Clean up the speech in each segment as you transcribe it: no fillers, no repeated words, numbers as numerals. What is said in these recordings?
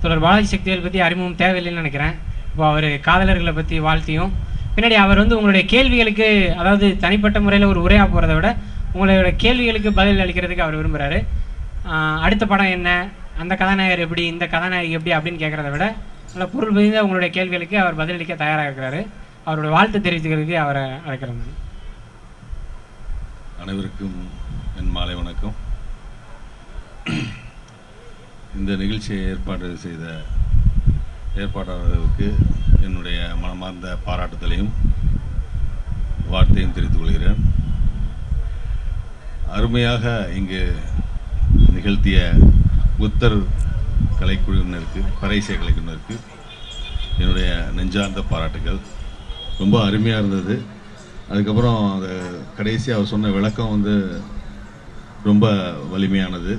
தொடர் பாலாஜி சக்திவேல் பற்றி அறிமுகம் தேவையில்லைன்னு நினைக்கிறேன். இப்போ அவர் காதலர்களை பற்றி வாழ்த்தியும் பின்னாடி அவர் வந்து உங்களுடைய கேள்விகளுக்கு, அதாவது தனிப்பட்ட முறையில் ஒரு உரையாக போகிறத விட உங்களோட கேள்விகளுக்கு பதில் அளிக்கிறதுக்கு அவர் விரும்புகிறாரு. அடுத்த படம் என்ன, அந்த கதாநாயகர் எப்படி, இந்த கதாநாயகி எப்படி அப்படின்னு கேட்குறத விட நல்ல பொருள் பதிந்த உங்களுடைய கேள்விகளுக்கு அவர் பதிலளிக்க தயாராக இருக்கிறாரு. அவருடைய வாழ்த்து தெரிவித்துக்கிறதுக்கு அவரை அழைக்கிறேன். அனைவருக்கும் என் மாலை வணக்கம். இந்த நிகழ்ச்சியை ஏற்பாடு செய்த ஏற்பாட்டாளர்களுக்கு என்னுடைய மனமார்ந்த பாராட்டுதலையும் வார்த்தையும் தெரிவித்துக் கொள்கிறேன். அருமையாக இங்கு நிகழ்த்திய புத்தர் கலைக்குழுவினருக்கு, பறைசை கலைக்குழுவினருக்கு என்னுடைய நெஞ்சார்ந்த பாராட்டுகள். ரொம்ப அருமையாக இருந்தது. அதுக்கப்புறம் அந்த கடைசி அவர் சொன்ன விளக்கம் வந்து ரொம்ப வலிமையானது.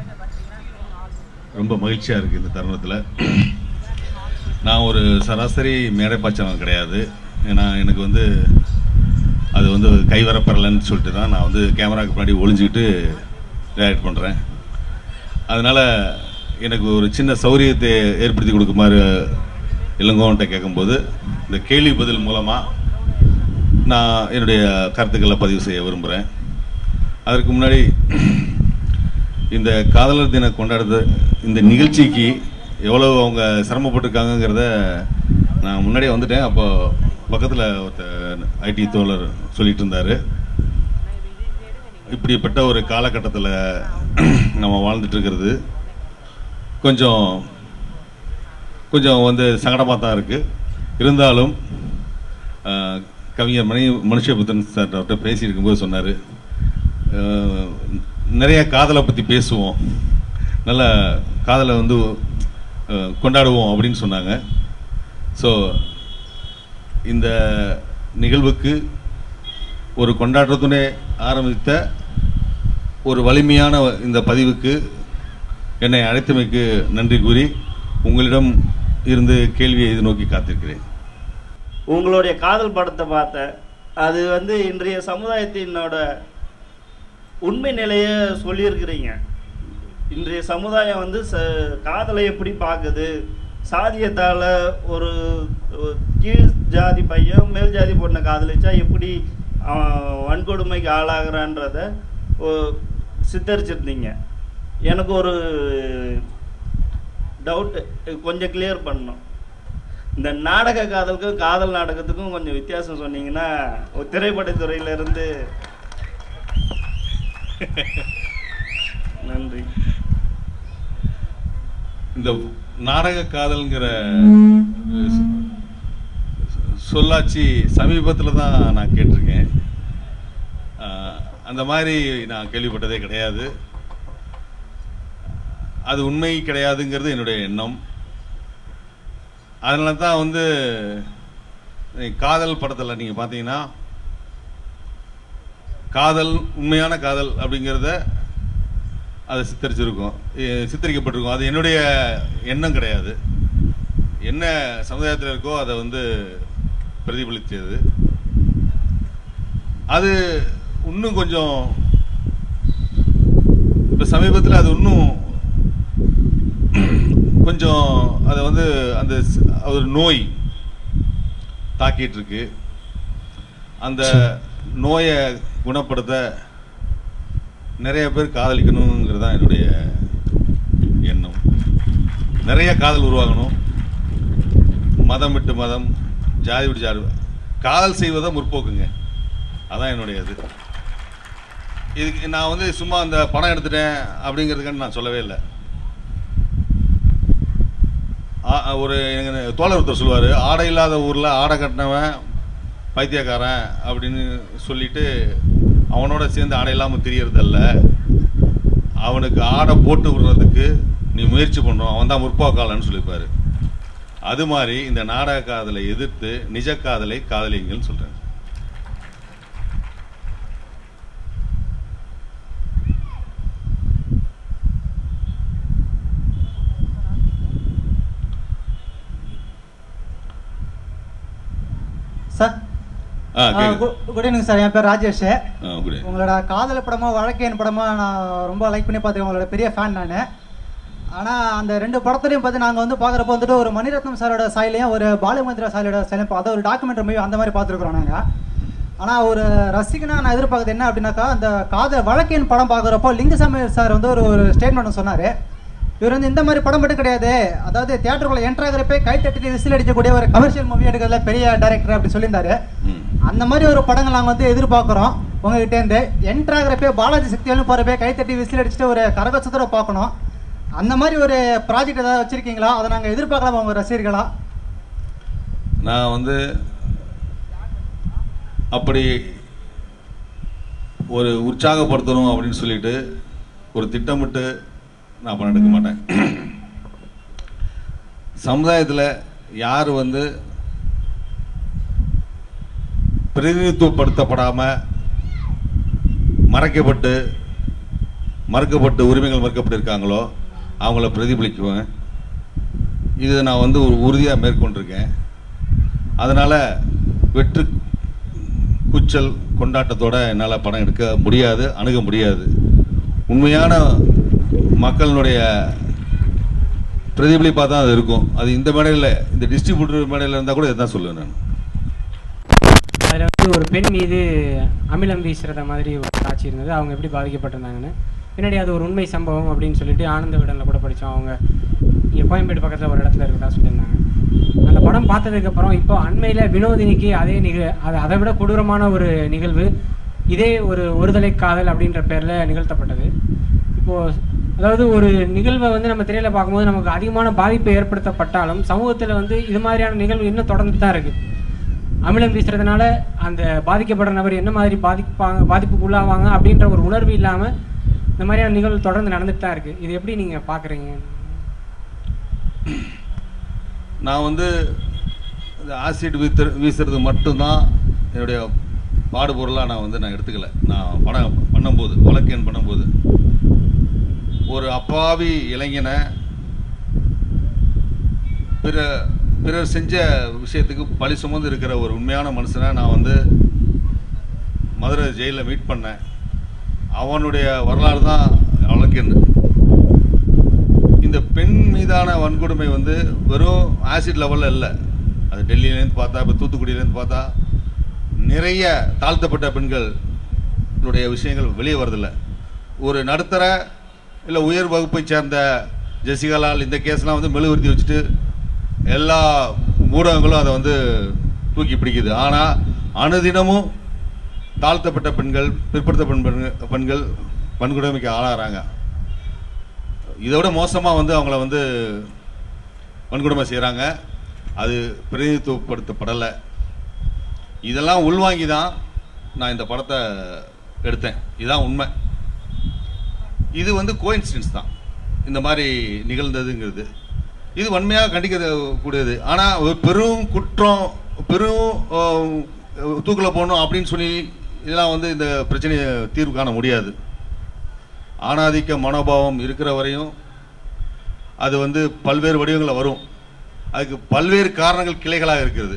ரொம்ப மகிழ்ச்சியாக இருக்குது இந்த தருணத்தில். நான் ஒரு சராசரி மேடைப்பாச்சவன் கிடையாது. ஏன்னா எனக்கு வந்து அது வந்து கைவரப்பரலன்னு சொல்லிட்டு தான் நான் வந்து கேமராவுக்கு முன்னாடி ஒளிஞ்சிக்கிட்டு டைரக்ட் பண்ணுறேன். அதனால் எனக்கு ஒரு சின்ன சௌரியத்தை ஏற்படுத்தி கொடுக்குமாறு இளங்கோவன்கிட்ட கேட்கும்போது இந்த கேள்வி பதில் மூலமாக நான் என்னுடைய கருத்துக்களை பதிவு செய்ய விரும்புகிறேன். அதற்கு முன்னாடி இந்த காதலர் தின கொண்டாடுறது இந்த நிகழ்ச்சிக்கு எவ்வளோ அவங்க சிரமப்பட்டிருக்காங்கிறத நான் முன்னாடியே வந்துட்டேன். அப்போ பக்கத்தில் ஒருத்தர் ஐடி தோழர் சொல்லிட்டு இருந்தார், இப்படிப்பட்ட ஒரு காலகட்டத்தில் நம்ம வாழ்ந்துட்டு இருக்கிறது கொஞ்சம் வந்து சங்கடமாக தான் இருக்குது. இருந்தாலும் கவிஞர் மனுஷபுத்தன் சார் அவர்கிட்ட பேசியிருக்கும்போது சொன்னார், நிறைய காதலை பற்றி பேசுவோம், நல்ல காதலை வந்து கொண்டாடுவோம் அப்படின்னு சொன்னாங்க. ஸோ இந்த நிகழ்வுக்கு ஒரு கொண்டாட்டத்துடனே ஆரம்பித்த ஒரு வலிமையான இந்த பதிவுக்கு என்னை அழைத்தமைக்கு நன்றி கூறி உங்களிடம் இருந்து கேள்வியை எதிர்நோக்கி காத்திருக்கிறேன். உங்களுடைய காதல் படத்தை பார்த்தேன். அது வந்து இன்றைய சமுதாயத்தினோட உண்மை நிலையை சொல்லியிருக்கிறீங்க. இன்றைய சமுதாயம் வந்து காதலை எப்படி பார்க்குது, சாதியத்தால் ஒரு கீழ் ஜாதி பையன் மேல் ஜாதி பொண்ணை காதலிச்சா எப்படி வன்கொடுமைக்கு ஆளாகிறான்றத சித்தரிச்சிருந்தீங்க. எனக்கு ஒரு டவுட்டு கொஞ்சம் கிளியர் பண்ணணும். இந்த நாடக காதலுக்கும் காதல் நாடகத்துக்கும் கொஞ்சம் வித்தியாசம் சொன்னீங்கன்னா திரைப்படத்துறையிலிருந்து. நன்றி. இந்த நாடக காதல்ங்கிற சொல்லாட்சி சமீபத்தில் தான் நான் கேட்டிருக்கேன். அந்த மாதிரி நான் கேள்விப்பட்டதே கிடையாது. அது உண்மை கிடையாதுங்கிறது என்னுடைய எண்ணம். அதனால தான் வந்து காதல் படத்தில் நீங்கள் பார்த்தீங்கன்னா காதல், உண்மையான காதல் அப்படிங்கிறத அதை சித்தரிக்கப்பட்டிருக்கும். அது என்னுடைய எண்ணம் கிடையாது. என்ன சமுதாயத்தில் இருக்கோ அதை வந்து பிரதிபலித்தது. அது இன்னும் கொஞ்சம் இப்போ சமீபத்தில் அது இன்னும் கொஞ்சம் அதை வந்து அந்த ஒரு நோய் தாக்கிட்டு இருக்கு. அந்த நோயை குணப்படுத்த நிறைய பேர் காதலிக்கணுங்கிறது தான் என்னுடைய எண்ணம். நிறைய காதல் உருவாகணும். மதம் விட்டு மதம், ஜாதி விட்டு ஜாதி, காதல் செய்வதை முற்போக்குங்க. அதான் என்னுடைய இது. இதுக்கு நான் வந்து சும்மா அந்த படம் எடுத்துட்டேன் அப்படிங்கிறதுக்கான நான் சொல்லவே இல்லை. ஒரு எங்கள் தோழர் ஒருத்தர் சொல்லுவார், ஆடை இல்லாத ஊரில் ஆடை கட்டினவன் பைத்தியக்காரன் அப்படின்னு சொல்லிட்டு அவனோட சேர்ந்து ஆடை இல்லாமல் தெரியறதில்ல, அவனுக்கு ஆடை போட்டு விடுறதுக்கு நீ முயற்சி பண்ணுறோம், அவன் தான் முற்போக்காளன்னு சொல்லியிருப்பாரு. அது மாதிரி இந்த நாடக காதலை எதிர்த்து நிஜ காதலை காதலிங்கன்னு சொல்கிறேன். Sir, good evening sir. என் பேர் ராஜேஷ். உங்களோட காதல் படமா வழக்கேன் படமா நான் ரொம்ப லைக் பண்ணி பார்த்துருக்கேன். உங்களோட பெரிய ஃபேன் நான். ஆனால் அந்த 2 படத்துலையும் பார்த்து நாங்கள் வந்து பார்க்குறப்ப வந்துட்டு ஒரு மணிரத்னம் சாரோட சாயிலையும் ஒரு பாலுமந்திரா சாயோட சாயிலையும் அதை ஒரு டாக்குமெண்ட்ரி மூவி அந்த மாதிரி பார்த்துருக்குறோம் நாங்கள். ஆனால் ஒரு ரசிகனா நான் எதிர்பார்க்குறது என்ன அப்படின்னாக்கா, அந்த வழக்கின் படம் பார்க்குறப்போ லிங்குசாமி சார் வந்து ஒரு ஸ்டேட்மெண்ட் சொன்னார். இவர் வந்து இந்த மாதிரி படம் மட்டும் கிடையாது, அதாவது தியேட்டருக்குள்ள என்ட்ராகிறப்பே கை தட்டிட்டு விசில் அடிக்கக்கூடிய ஒரு கமர்ஷியல் மூவி எடுக்கிறதுல பெரிய டைரக்டர் அப்படி சொல்லியிருந்தாரு. அந்த மாதிரி ஒரு படங்கள் நாங்கள் வந்து எதிர்பார்க்குறோம் உங்ககிட்டேருந்து. என்ட்ராகிறப்பே பாலாஜி சக்தியாலும் போகிறப்பே கை தட்டி விசில் அடிச்சுட்டு ஒரு கரகசத்தோட பார்க்கணும். அந்த மாதிரி ஒரு ப்ராஜெக்ட் ஏதாவது வச்சுருக்கீங்களா? அதை நாங்கள் எதிர்பார்க்கலாமா உங்கள் ரசிகர்களா? நான் வந்து அப்படி ஒரு உற்சாகப்படுத்தணும் அப்படின்னு சொல்லிட்டு ஒரு திட்டமிட்டு நான் பணம் எடுக்க மாட்டேன். சமுதாயத்தில் யார் வந்து பிரதிநிதித்துவப்படுத்தப்படாமல் மறுக்கப்பட்டு உரிமைகள் மறுக்கப்பட்டு இருக்காங்களோ அவங்கள பிரதிபலிக்குவேன். இது நான் வந்து ஒரு உறுதியாக மேற்கொண்டிருக்கேன். அதனால் வெற்று கூச்சல் கொண்டாட்டத்தோடு என்னால் படம் எடுக்க முடியாது, அணுக முடியாது. உண்மையான மக்களுடைய பிரதிபலிப்பாக தான் அது இருக்கும். அது இந்த மேடையில், இந்த டிஸ்ட்ரிபியூட்டர் மேடையில் இருந்தால் கூட இதுதான் சொல்லுவேன் நான். அதில் வந்து ஒரு பெண் மீது அமிலம் வீசுறத மாதிரி ஒரு காட்சி இருந்தது. அவங்க எப்படி பாதிக்கப்பட்டிருந்தாங்கன்னு பின்னாடி அது ஒரு உண்மை சம்பவம் அப்படின்னு சொல்லிட்டு ஆனந்த விடனில் கூட படித்தோம். அவங்க இங்கே கோயம்பேடு பக்கத்தில் ஒரு இடத்துல இருக்கிறதா சொல்லியிருந்தாங்க. அந்த படம் பார்த்ததுக்கப்புறம் இப்போ அண்மையில் வினோதினிக்கு அதை விட கொடூரமான ஒரு நிகழ்வு இதே ஒருதலை காதல் அப்படின்ற பேரில் நிகழ்த்தப்பட்டது. இப்போது அதாவது ஒரு நிகழ்வை வந்து நம்ம திரையில் பார்க்கும்போது நமக்கு அதிகமான பாதிப்பை ஏற்படுத்தப்பட்டாலும் சமூகத்தில் வந்து இது மாதிரியான நிகழ்வு இன்னும் தொடர்ந்து தான் இருக்குது. அமிலம் வீசுறதுனால அந்த பாதிக்கப்படுற நபர் என்ன மாதிரி பாதிப்புக்குள்ளாவாங்க அப்படின்ற ஒரு உணர்வு இல்லாமல் இந்த மாதிரியான நிகழ்வு தொடர்ந்து நடந்துட்டு தான் இருக்குது. இது எப்படி நீங்கள் பார்க்குறீங்க? நான் வந்து இந்த ஆசிட் வீசுறது மட்டும்தான் என்னுடைய பாடுபொருளாக நான் எடுத்துக்கல. நான் படம் பண்ணும்போது, வழக்கேன் பண்ணும்போது, ஒரு அப்பாவி இளைஞனை பிறர் செஞ்ச விஷயத்துக்கு பழி சுமந்து இருக்கிற ஒரு உண்மையான மனுஷனை நான் வந்து மதுரை ஜெயிலில் மீட் பண்ணேன். அவனுடைய வரலாறு தான் வழக்கேன். இந்த பெண் மீதான வன்கொடுமை வந்து வெறும் ஆசிட் லெவலில் இல்லை. அது டெல்லியிலேருந்து பார்த்தா, இப்போ தூத்துக்குடியிலேருந்து பார்த்தா நிறைய தாழ்த்தப்பட்ட பெண்களுடைய விஷயங்கள் வெளியே வரதில்லை. ஒரு நடுத்தர இல்லை உயர் வகுப்பை சேர்ந்த ஜெசிகாலால் இந்த கேஸ்லாம் வந்து மெழுகுவர்த்தி வச்சுட்டு எல்லா ஊடகங்களும் அதை வந்து தூக்கி பிடிக்குது. ஆனால் அனுதினமும் தாழ்த்தப்பட்ட பெண்கள், பிற்படுத்தப்பட்ட பெண்கள் வன்கொடுமைக்கு ஆளாகிறாங்க. இதை விட மோசமாக வந்து அவங்கள வந்து வன்கொடுமை செய்கிறாங்க. அது பிரதிநிதித்துவப்படுத்தப்படலை. இதெல்லாம் உள்வாங்கி தான் நான் இந்த படத்தை எடுத்தேன். இதுதான் உண்மை. இது வந்து கோயின்சிடன்ஸ் தான் இந்த மாதிரி நிகழ்ந்ததுங்கிறது. இது வன்மையாக கண்டிக்கக்கூடியது. ஆனால் ஒரு பெரும் குற்றம், பெரும் தூக்கில் போடணும் அப்படின்னு சொல்லி இதெல்லாம் வந்து இந்த பிரச்சனையை தீர்வு காண முடியாது. ஆணாதிக்க மனோபாவம் இருக்கிற வரையும் அது வந்து பல்வேறு வடிவங்களில் வரும். அதுக்கு பல்வேறு காரணங்கள் கிளைகளாக இருக்கிறது.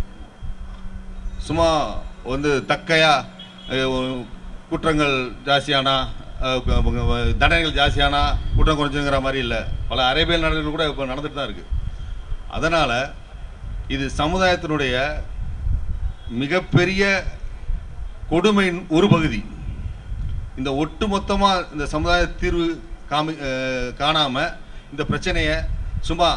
சும்மா வந்து தக்கையா குற்றங்கள் ஜாஸ்தியானா, தண்டனைகள் ஜாஸ்தியானா குற்றம் குறைஞ்சுங்கிற மாதிரி இல்லை. பல அரேபியல் நாடுகள் கூட இப்போ நடந்துட்டு தான் இருக்கு. அதனால் இது சமுதாயத்தினுடைய மிகப்பெரிய கொடுமையின் ஒரு பகுதி. இந்த ஒட்டு மொத்தமாக இந்த சமுதாய தீர்வு காணாமல் இந்த பிரச்சனையை சும்மா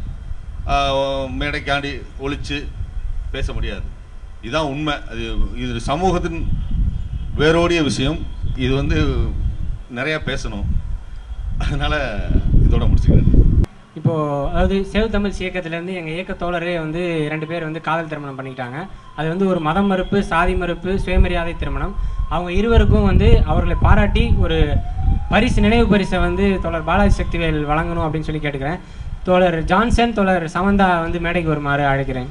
மேடைக்காண்டி ஒழிச்சு பேச முடியாது. இதுதான் உண்மை. இது சமூகத்தின் வேரோடிய விஷயம். இது வந்து நிறையா பேசணும். அதனால் இதோட முடிச்சுக்கிறேன். இப்போது அதாவது சேவ் தமிழ் இயக்கத்திலேருந்து எங்கள் இயக்க தோழரே வந்து 2 பேர் வந்து காதல் திருமணம் பண்ணிக்கிட்டாங்க. அது வந்து ஒரு மதம் மறுப்பு, சாதி மறுப்பு, சுயமரியாதை திருமணம். அவங்க இருவருக்கும் வந்து அவர்களை பாராட்டி ஒரு நினைவு பரிசை வந்து தோழர் பாலாஜி சக்திவேல் வழங்கணும் அப்படின்னு சொல்லி கேட்டுக்கிறேன். தோழர் ஜான்சன், தோழர் சமந்தா வந்து மேடைக்கு வருமாறு அழைக்கிறேன்.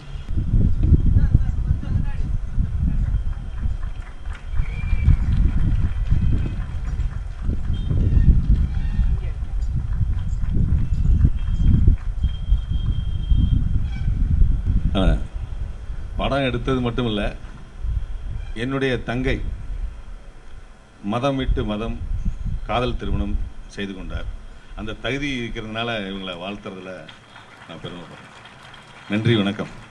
படம் எடுத்தது மட்டும் இல்லை, என்னுடைய தங்கை மதம் விட்டு மதம் காதல் திருமணம் செய்து கொண்டார். அந்த தகுதி இருக்கிறதுனால இவங்களை வாழ்த்துறதுல நான் பெருமைப்படுறேன். நன்றி, வணக்கம்.